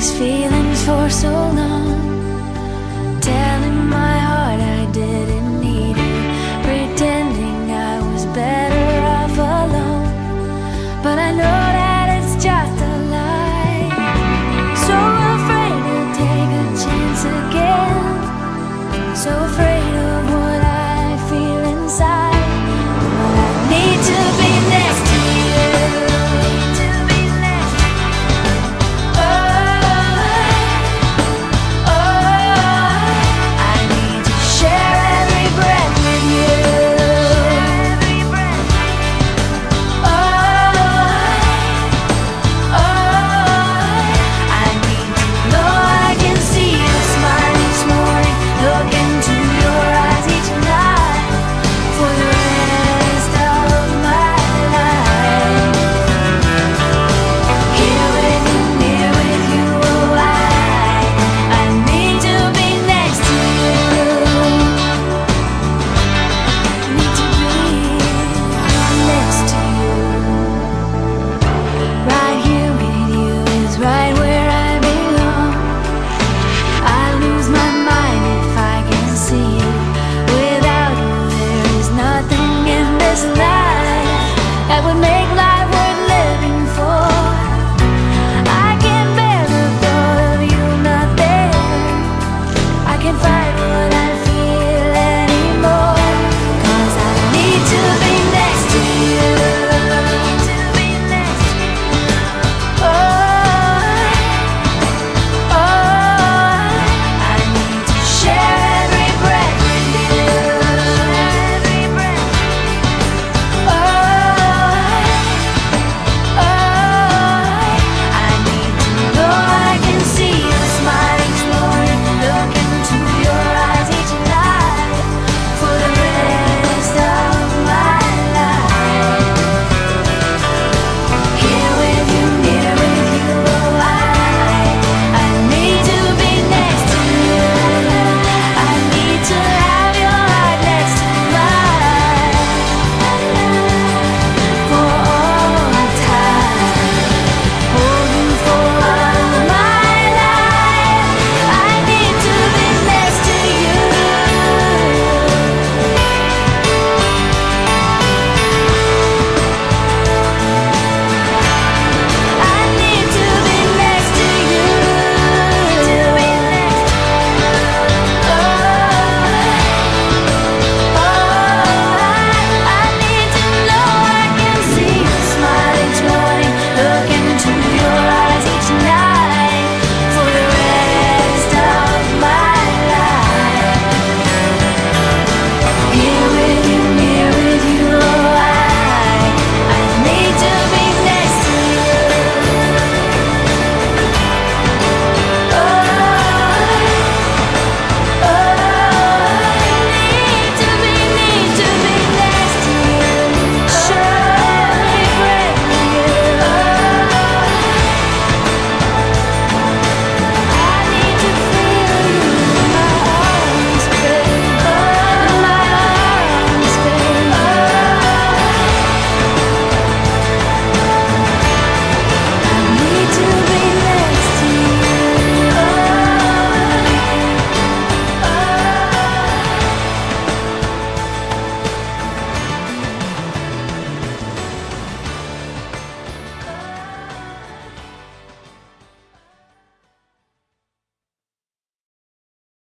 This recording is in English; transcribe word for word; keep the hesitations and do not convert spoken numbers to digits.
these feelings for so long, telling my heart I didn't need you, pretending I was better off alone. But I know that it's just a lie. So afraid to take a chance again, so afraid of what I feel inside. But I need to be next to you. That would make life